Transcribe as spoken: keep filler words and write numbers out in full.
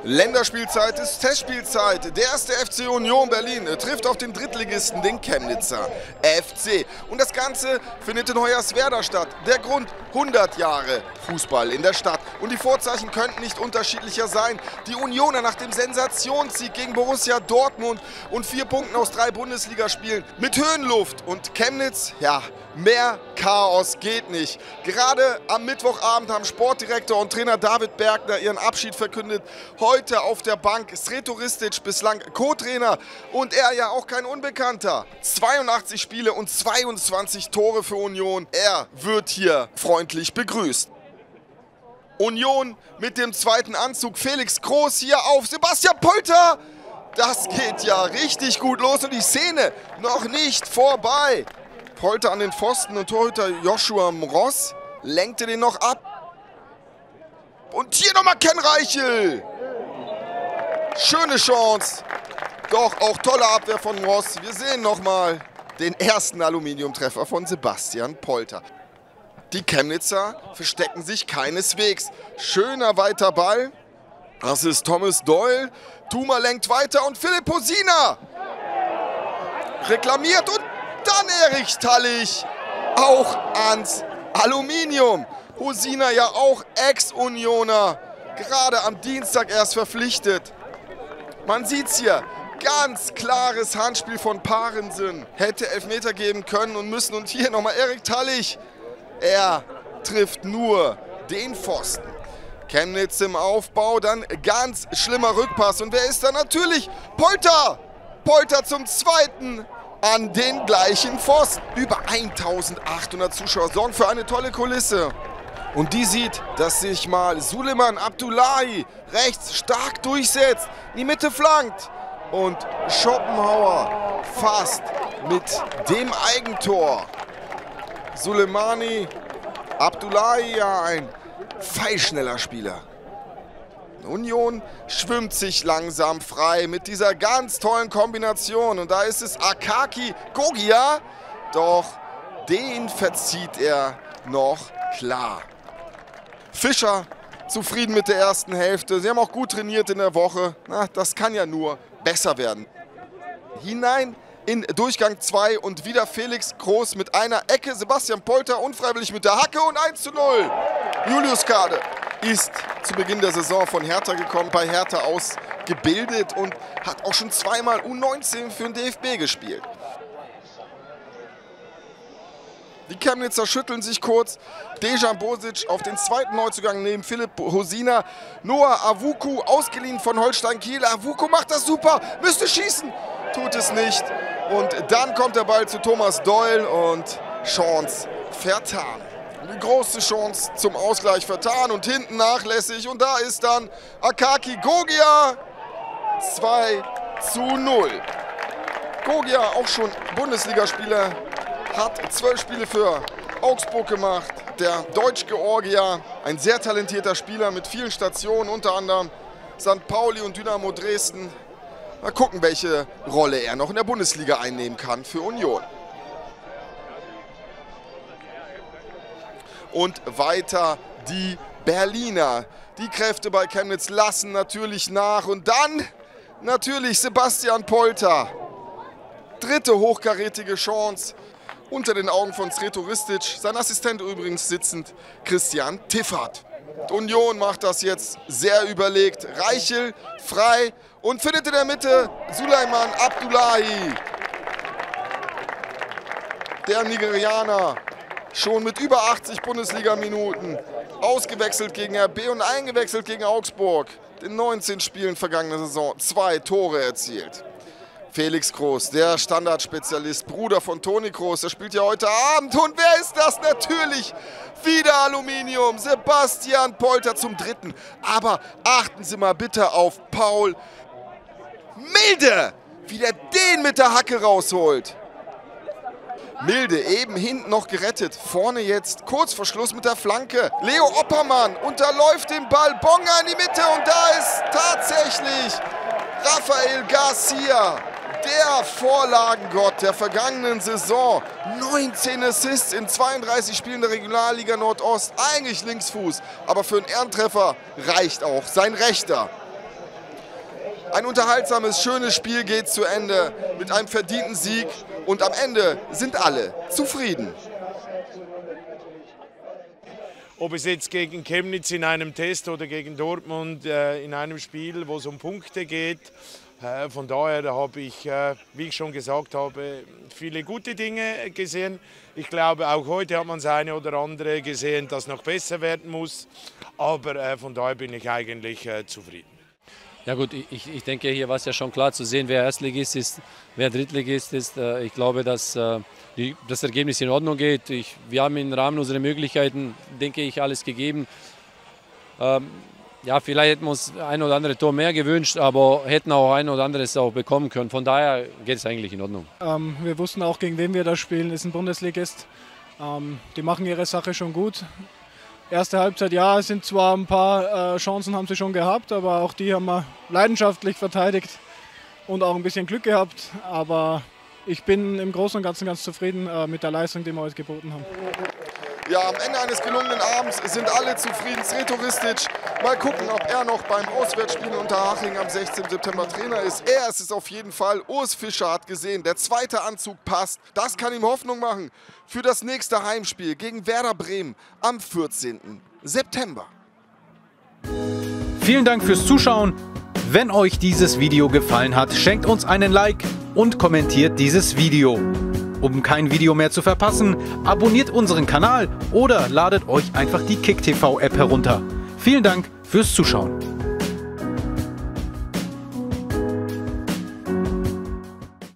Länderspielzeit ist Testspielzeit. Der erste F C Union Berlin trifft auf den Drittligisten, den Chemnitzer F C. Und das Ganze findet in Hoyerswerda statt. Der Grund: hundert Jahre Fußball in der Stadt. Und die Vorzeichen könnten nicht unterschiedlicher sein. Die Unioner nach dem Sensationssieg gegen Borussia Dortmund und vier Punkten aus drei Bundesligaspielen mit Höhenluft. Und Chemnitz, ja, mehr Chaos geht nicht. Gerade am Mittwochabend haben Sportdirektor und Trainer David Bergner ihren Abschied verkündet. Heute auf der Bank Sreto Ristic, bislang Co-Trainer, und er ja auch kein Unbekannter. zweiundachtzig Spiele und zweiundzwanzig Tore für Union. Er wird hier freundlich begrüßt. Union mit dem zweiten Anzug. Felix Groß hier auf Sebastian Polter. Das geht ja richtig gut los und die Szene noch nicht vorbei. Polter an den Pfosten und Torhüter Joshua Mross lenkte den noch ab. Und hier nochmal Ken Reichel. Schöne Chance. Doch auch tolle Abwehr von Mross. Wir sehen nochmal den ersten Aluminiumtreffer von Sebastian Polter. Die Chemnitzer verstecken sich keineswegs. Schöner weiter Ball. Das ist Thomas Doyle. Thuma lenkt weiter und Philipp Hosina reklamiert und dann Erich Tallich auch ans Aluminium. Hosina ja auch Ex-Unioner, gerade am Dienstag erst verpflichtet. Man sieht's hier, ganz klares Handspiel von Parensen. Hätte Elfmeter geben können und müssen. Und hier nochmal Erich Tallich. Er trifft nur den Pfosten. Chemnitz im Aufbau, dann ganz schlimmer Rückpass. Und wer ist da? Natürlich Polter. Polter zum zweiten an den gleichen Pfosten. Über eintausendachthundert Zuschauer sorgen für eine tolle Kulisse. Und die sieht, dass sich mal Suleiman Abdullahi rechts stark durchsetzt, in die Mitte flankt. Und Schopenhauer fast mit dem Eigentor. Suleimani Abdullahi, ja, ein pfeilschneller Spieler. Union schwimmt sich langsam frei mit dieser ganz tollen Kombination. Und da ist es Akaki Gogia. Doch den verzieht er noch klar. Fischer zufrieden mit der ersten Hälfte. Sie haben auch gut trainiert in der Woche. Na, das kann ja nur besser werden. Hinein in Durchgang zwei und wieder Felix Groß mit einer Ecke. Sebastian Polter unfreiwillig mit der Hacke und eins zu null. Julius Kade ist zu Beginn der Saison von Hertha gekommen, bei Hertha ausgebildet und hat auch schon zweimal U neunzehn für den D F B gespielt. Die Chemnitzer schütteln sich kurz. Dejan Bosic auf den zweiten Neuzugang neben Philipp Hosina. Noah Awuku, ausgeliehen von Holstein Kiel. Awuku macht das super, müsste schießen, tut es nicht. Und dann kommt der Ball zu Thomas Doyle und Chance vertan. Die große Chance zum Ausgleich vertan und hinten nachlässig. Und da ist dann Akaki Gogia. zwei zu null. Gogia, auch schon Bundesligaspieler, hat zwölf Spiele für Augsburg gemacht. Der Deutsch-Georgier, ein sehr talentierter Spieler mit vielen Stationen, unter anderem Sankt Pauli und Dynamo Dresden. Mal gucken, welche Rolle er noch in der Bundesliga einnehmen kann für Union. Und weiter die Berliner. Die Kräfte bei Chemnitz lassen natürlich nach. Und dann natürlich Sebastian Polter. Dritte hochkarätige Chance unter den Augen von Sreto Ristic. Sein Assistent übrigens sitzend, Christian Tiffert. Union macht das jetzt sehr überlegt. Reichel frei und findet in der Mitte Suleiman Abdullahi. Der Nigerianer, schon mit über achtzig Bundesliga-Minuten, ausgewechselt gegen R B und eingewechselt gegen Augsburg. In neunzehn Spielen vergangener Saison zwei Tore erzielt. Felix Groß, der Standardspezialist, Bruder von Toni Groß, der spielt ja heute Abend. Und wer ist das? Natürlich wieder Aluminium. Sebastian Polter zum dritten. Aber achten Sie mal bitte auf Paul Milde, wie der den mit der Hacke rausholt. Milde eben hinten noch gerettet. Vorne jetzt kurz vor Schluss mit der Flanke. Leo Oppermann unterläuft den Ball. Bonga in die Mitte und da ist tatsächlich Rafael Garcia. Der Vorlagengott der vergangenen Saison. neunzehn Assists in zweiunddreißig Spielen der Regionalliga Nordost. Eigentlich Linksfuß, aber für einen Ehrentreffer reicht auch sein rechter. Ein unterhaltsames, schönes Spiel geht zu Ende mit einem verdienten Sieg und am Ende sind alle zufrieden. Ob es jetzt gegen Chemnitz in einem Test oder gegen Dortmund äh, in einem Spiel, wo es um Punkte geht, äh, von daher habe ich, äh, wie ich schon gesagt habe, viele gute Dinge gesehen. Ich glaube, auch heute hat man das eine oder andere gesehen, das noch besser werden muss. Aber äh, von daher bin ich eigentlich äh, zufrieden. Ja gut, ich, ich denke, hier war es ja schon klar zu sehen, wer Erstligist ist, wer Drittligist ist. Ich glaube, dass die, das Ergebnis in Ordnung geht. Ich, wir haben im Rahmen unserer Möglichkeiten, denke ich, alles gegeben. Ähm, ja, vielleicht hätten wir uns ein oder andere Tor mehr gewünscht, aber hätten auch ein oder anderes auch bekommen können. Von daher geht es eigentlich in Ordnung. Ähm, wir wussten auch, gegen wen wir da spielen. Das ist ein Bundesligist. Ähm, die machen ihre Sache schon gut. Erste Halbzeit, ja, es sind zwar ein paar äh, Chancen haben sie schon gehabt, aber auch die haben wir leidenschaftlich verteidigt und auch ein bisschen Glück gehabt. Aber ich bin im Großen und Ganzen ganz zufrieden äh, mit der Leistung, die wir heute geboten haben. Ja, am Ende eines gelungenen Abends sind alle zufrieden. Sreto Ristic, mal gucken, ob er noch beim Auswärtsspiel in Unterhaching am sechzehnten September Trainer ist. Er ist es auf jeden Fall. Urs Fischer hat gesehen, der zweite Anzug passt. Das kann ihm Hoffnung machen für das nächste Heimspiel gegen Werder Bremen am vierzehnten September. Vielen Dank fürs Zuschauen. Wenn euch dieses Video gefallen hat, schenkt uns einen Like und kommentiert dieses Video. Um kein Video mehr zu verpassen, abonniert unseren Kanal oder ladet euch einfach die KickTV App herunter. Vielen Dank fürs Zuschauen.